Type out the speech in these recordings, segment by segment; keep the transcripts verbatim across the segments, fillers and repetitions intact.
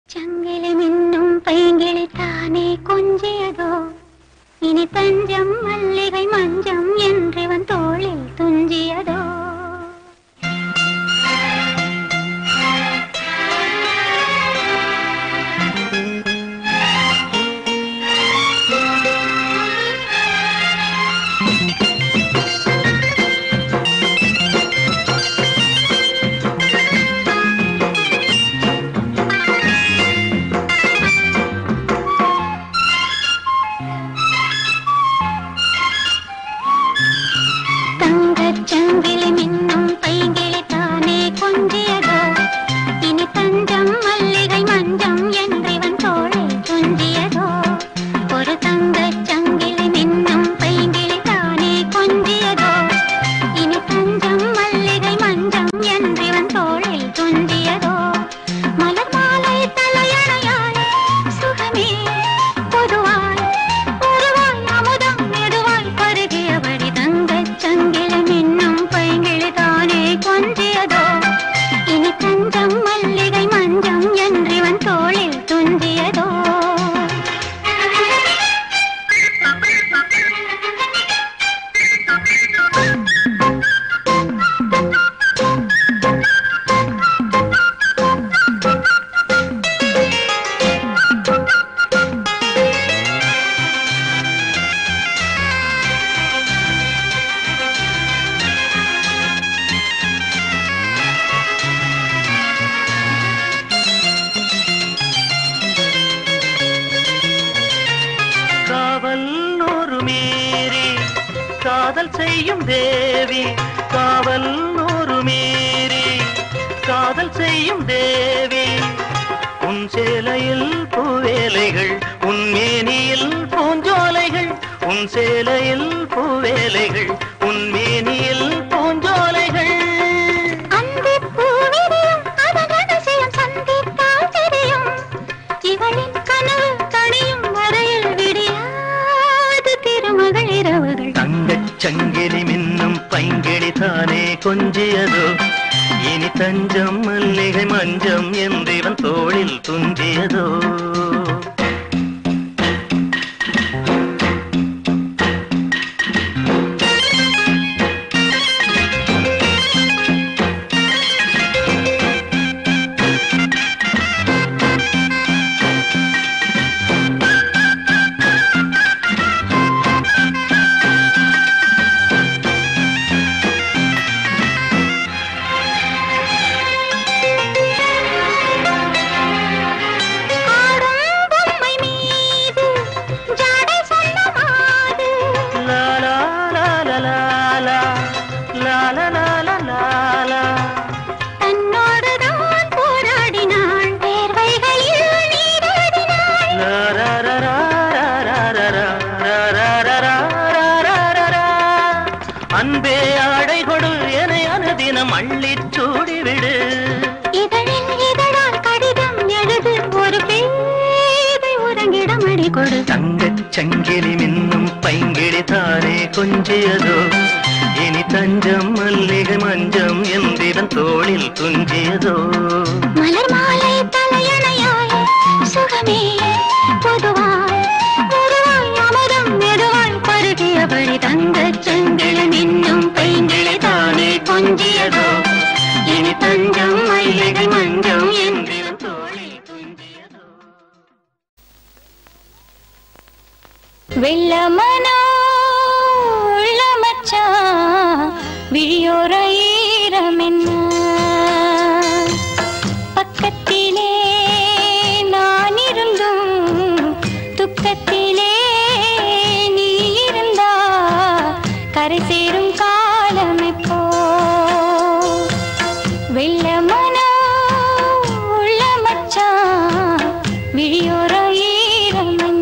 சங்கிலி மின்னும் பைங்கிளி தானே கொஞ்சியதோ இனி தஞ்சம் மல்லிகை மஞ்சம் என்றவன் தோளில் துஞ்சியதோ காதல் செய்யும் தேவி காவல் நூறு மீறி காதல் செய்யும் தேவி உன் சேலையில் பூவேலைகள் உன் மேனியில் பூஞ்சோலைகள் உன் சேலையில் பூவேலைகள் உன் மேனியில் பூஞ்சோலைகள் அந்தி பூவிரியும் அதன் அதிசயம் சந்தித்தால் தெரியும் இவளின் கனவு தனியும் வரையில் விடியாது திருமகள் இரவுகள் தங்கச் சங்கிலி மின்னும் பைங்கிளி தானே கொஞ்சியதோ இனி தஞ்சம் மல்லிகை மஞ்சம் என்றவன் தோளில் துஞ்சியதோ அன்பே ஆடை கொடு என அனுதினம் அள்ளிச் சூடிவிடு இதழில் இதழால் கடிதம் எழுது ஒரு பேதை உறங்கிடம் அடி கொடு தங்கச் சங்கிலி மின்னும் பைங்கிளி தானே கொஞ்சியதோ இனி தஞ்சம் மல்லிகை மஞ்சம் என்றவன் தோளில் துஞ்சியதோ மலர் மாலை தலையணையாய் சுகமே பொதுவாய் பொதுவாய் அமரம் மெதுவாய் பருகியபடி தங்கச் சங்கிலி மின்னும் பைங்கிளி தானே கொஞ்சியதோ இனி தஞ்சம் மல்லிகை மஞ்சம் என்றவன் தோளில் துஞ்சியதோ வெள்ளமனோ உள்ள மச்சான் விழியோர ஈரமென்ன பக்கத்திலே நான் இருந்தும் துக்கத்திலே நீ இருந்தா கரை சேரும் காலம் எப்போ வெள்ளமனோ உள்ள மச்சான் விழியோர ஈரமென்ன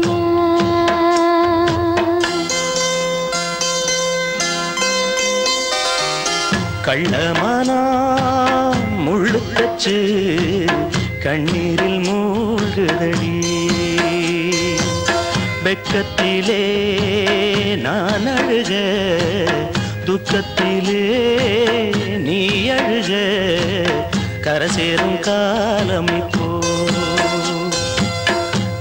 கள்ளமானா முள்ளுக்கச்சு கண்ணீரில் மூழ்குதடி வெட்கத்திலே நான் அழுக துக்கத்திலே நீ அழுக கரை சேரும் காலம் இப்போ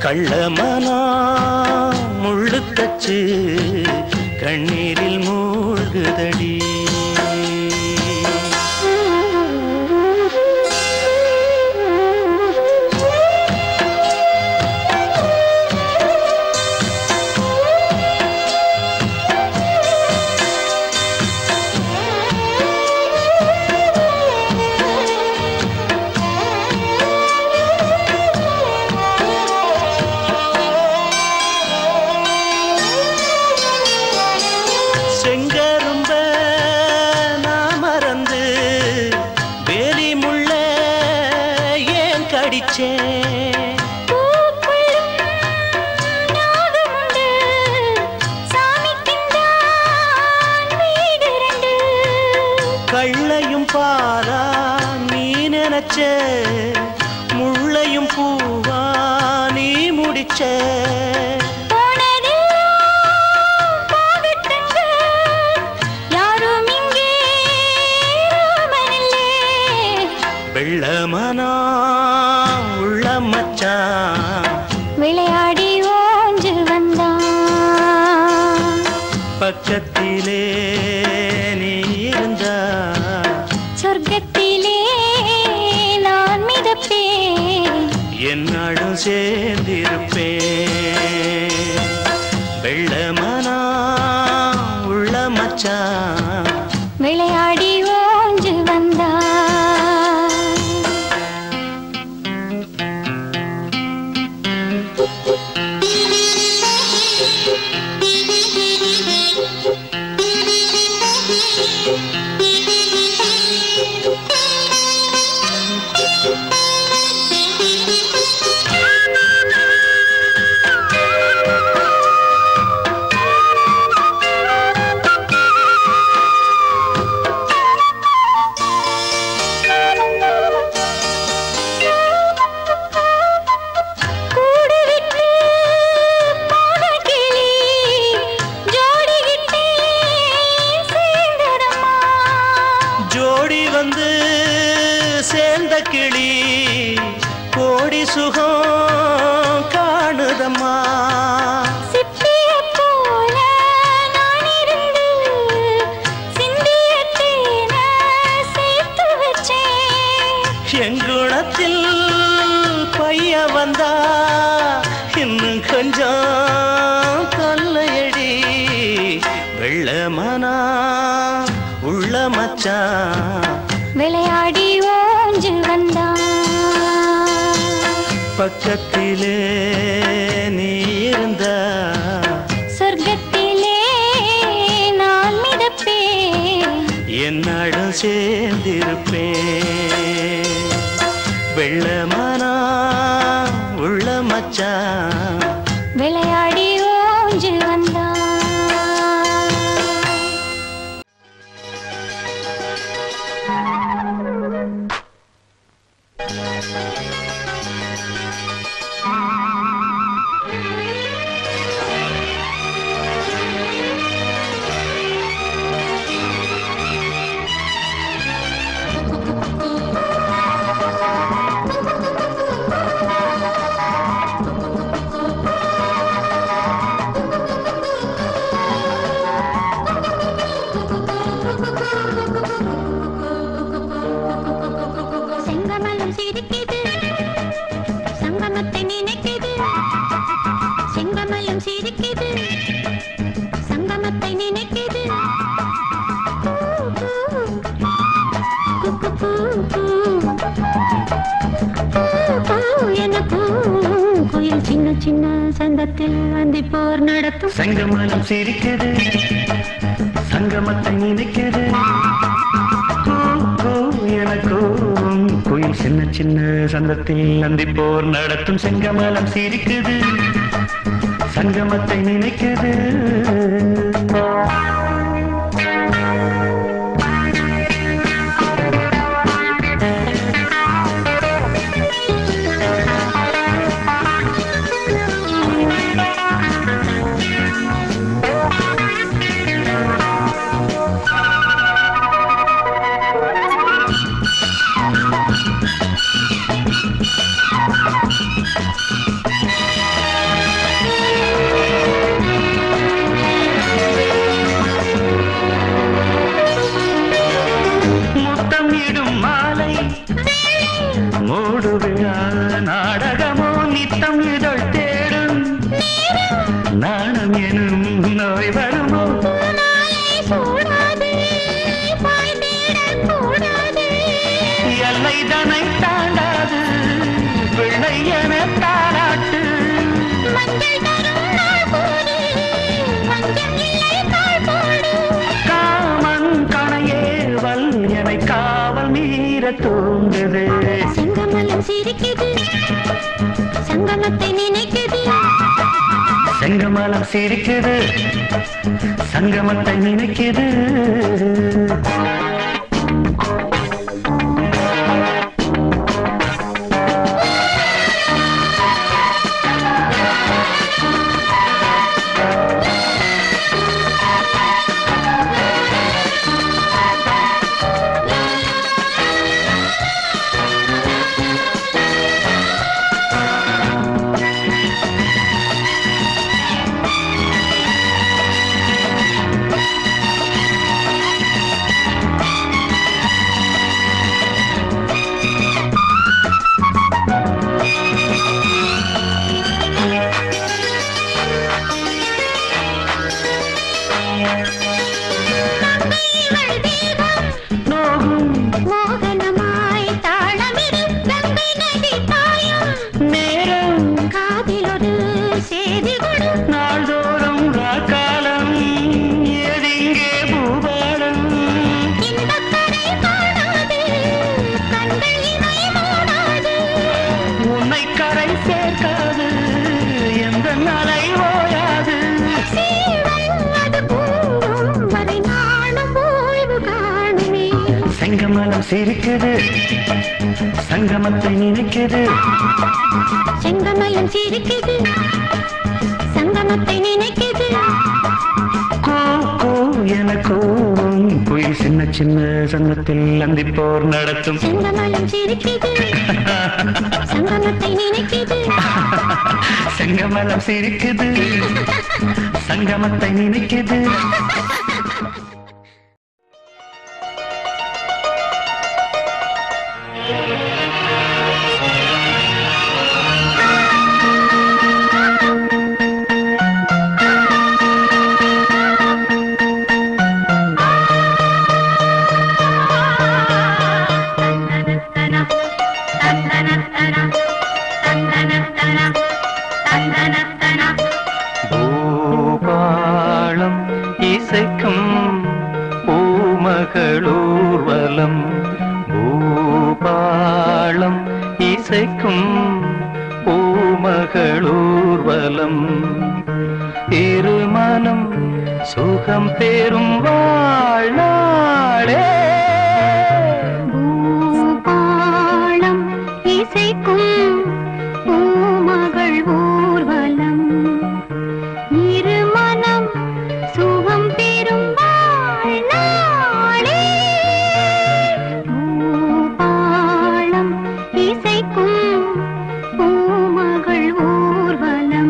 கள்ளமனா முள்ளு தச்சு கண்ணீரில் மூழ்குதடி. கள்ளையும் பாலா நீ நினைச்ச, முள்ளையும் பூவா நீ முடிச்ச. வெள்ளமனா உள்ள மச்சான் விளையாடி ஓஞ்சு வந்தான். பக்கத்திலே நீ இருந்தா சொர்க்கத்திலே நான் மிதப்பேன், என்னாடும் சேர்ந்திருப்பேன். வெள்ளமனா உள்ள மச்சான் விளையாடி ஓஞ்சு வந்தான். கிளி கோடி சுகம் காணுதம்மா. சிப்பிய போல நான் இருந்து சிந்திய தேனை சேர்த்து வச்சேன். எங்குணத்தில் பைய வந்தா இன்னும் கொஞ்சம் தொல்லையடி. வெள்ளமனா உள்ள மச்சான் விளையாடி ஓஞ்சு வந்தான். பக்கத்திலே நீ இருந்தா சொர்க்கத்திலே நான் மிதப்பேன், என்னாடும் சேர்ந்திருப்பேன். வெள்ளமனா உள்ள மச்சான் விளையாடி ஓஞ்சு வந்தான். செங்கமலம் சிரிக்குது, சங்கமத்தை நினைக்குது. செங்கமலம் சிரிக்குது, சங்கமத்தை நினைக்குது. கோயில் சின்ன சின்ன சந்தத்தில் வந்தி போர் நடத்தும். செங்கமலம் சிரிக்குது, சங்கமத்தை நினைக்குது. எனக்கும் கோயில் சின்ன சின்ன சந்தத்தில் நந்தி போர் நடத்தும். செங்கமலம் சிரிக்குது, சங்கமத்தை நினைக்குது. நித்தம் இதழ் தேடும் நாணம் எனும் நோய் வருமோ எல்லை தனை தாண்டாது பிள்ளை என தாராட்டு காமன் கணையேவல் என காவல் மீற தூங்குது செங்கமலம் சிரிக்குது சங்கமத்தை நினைக்குது செங்கமலம் சிரிக்குது சங்கமத்தை நினைக்குது செங்கமலம் சிரிக்குது சங்கமத்தை நினைக்குது செங்கமலம் சிரிக்குது சங்கமத்தை நினைக்குது கோ கோ என கூவும் குயில் சின்ன சின்ன சங்கத்தில் அந்திப்போர் நடத்தும் செங்கமலம் சிரிக்குது சங்கமத்தை நினைக்குது செங்கமலம் சிரிக்குது சங்கமத்தை நினைக்குது பூபாளம் இசைக்கும் பூமகளூர்வலம் பூபாளம் இசைக்கும் பூமகளூர்வலம் இருமனம் சுகம் பெறும் வாழ்நாளே பூபாளம் இசைக்கும் பூமகள் ஊர்வலம் இருமனம் சுகம் பெறும் வாழ்நாளே பூபாளம் இசைக்கும் பூமகள் ஊர்வலம்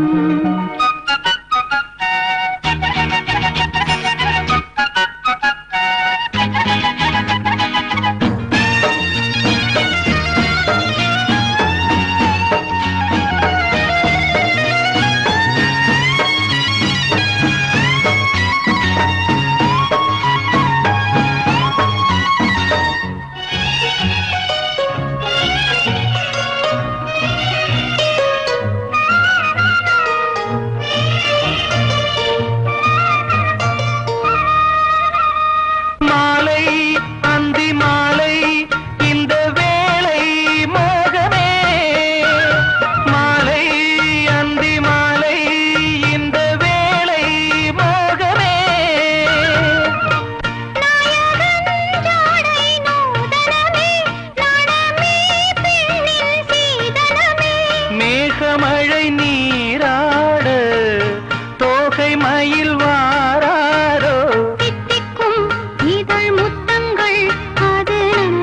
மழை நீராட தோகை மயில் வாராரோ தித்திக்கும் இதழ் முத்தங்கள் அது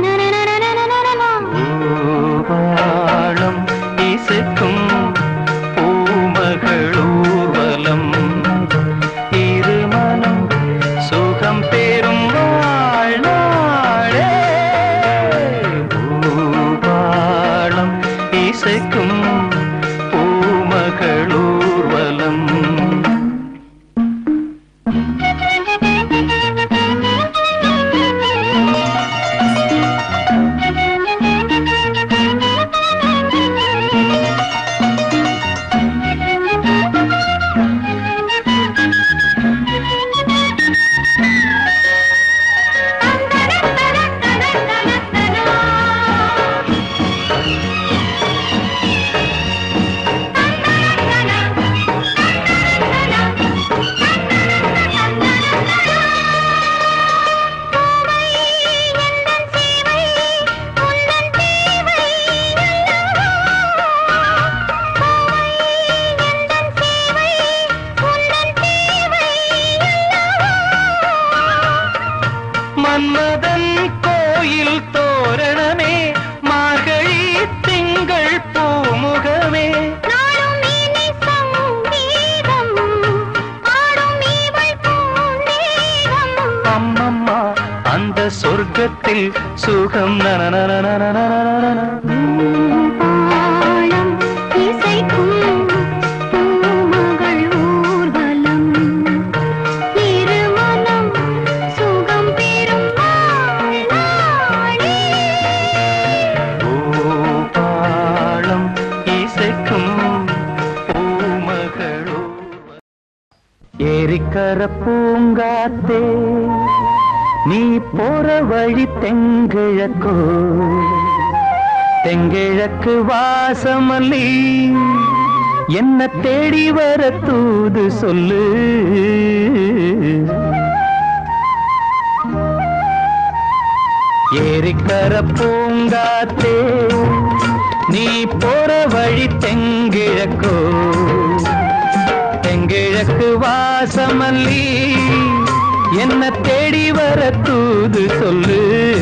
பூபாளம் இசைக்கும் பூமகளூர்வலம் இருமனம் சுகம் பெறும் வாழ்நாளே பூபாளம் இசைக்கும் பூ நேரத்தில் சுகம் நனநனநனநனநன. தாளம் இசைக்கும் பூமகள் ஊர்வலம் இருமனம் சுகம் பெறும் நாளே. பூபாளம் இசைக்கும் பூமகளோ. ஏரிக்கர பூங்காத்தே நீ போற வழி தெங்கிழக்கோ, தெங்கிழக்கு வாசமல்லி என்ன தேடி வர தூது சொல்லு. ஏரிக்கர பூங்காத்தே நீ போற வழி தெங்கிழக்கோ, தெங்கிழக்கு வாசமல்லி என்ன தேடி வர தூது சொல்லு.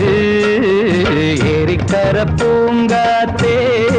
ஏரிக்கர பூங்காத்தே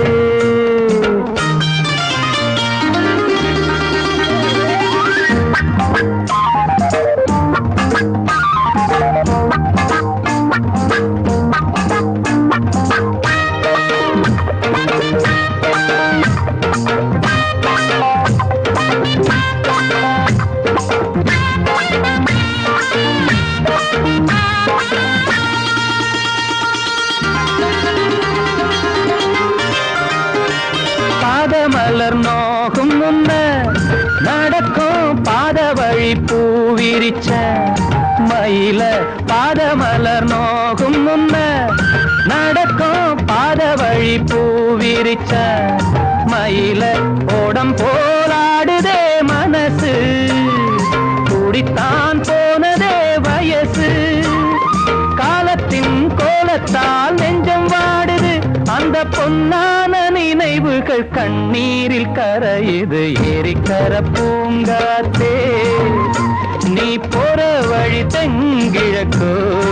பாதமலர் நோகும் முன்ன நடக்கும் பாத வழி பூவிரிச்ச மயில. பாதமலர் நோகும் முன்ன நடக்கும் பாத வழி பூவிரிச்ச மயில. ஓடம் போராடுதே மனசு, குடித்தான் போனதே வயசு. காலத்தின் கோலத்தால் நெஞ்சம் வாடுது, அந்த பொன்னான நினைவுகள் கண்ணீரில் கரையுது. ஏரிக்கர பூங்காத்தே நீ போற வழி தெங்கிழக்கு,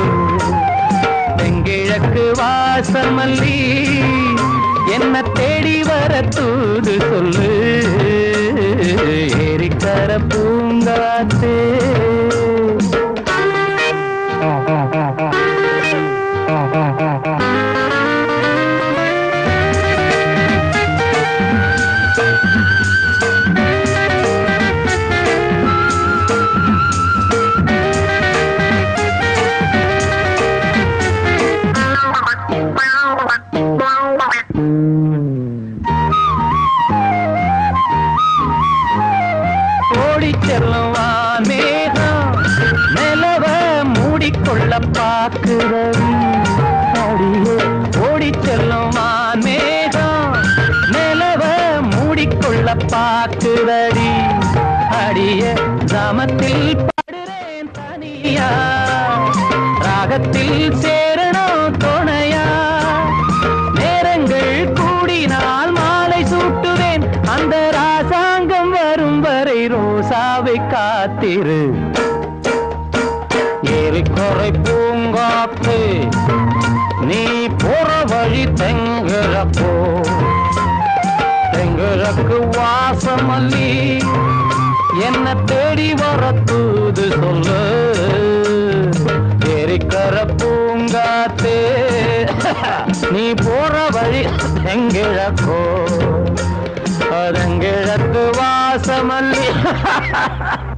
தெங்கிழக்கு வாசமல்லி என்ன தேடி வர தூது சொல்லு. ஏரிக்கர பூங்காத்தே செல்லுவான் மேகம் நிலவ மூடிக்கொள்ள பாக்குறவி. அடியே ஓடி செல்லுவான் மேகம் நிலவ மூடிக்கொள்ள பாக்குறடி. அடிய கிராமத்தில் பாடுறேன் தனியா, ராகத்தில் சேரணும் துணையா. நேரங்கள் கூடினால் மாலை சூட்டுவேன், அந்த ராசாங்கம் வரும் வரை ரோசாவை காத்திரு. ஏரிக்கரை பூங்காத்து நீ போற வழி தெங்கிழக்கோ, தெங்கிழக்கு வாசமல்லி என்ன தேடி வர தூது சொல்லு. ஏரிக்கர பூங்காத்து நீ போற வழி தெங்கிழக்கோ, தெங்கிழக்கு வாசமல்லி.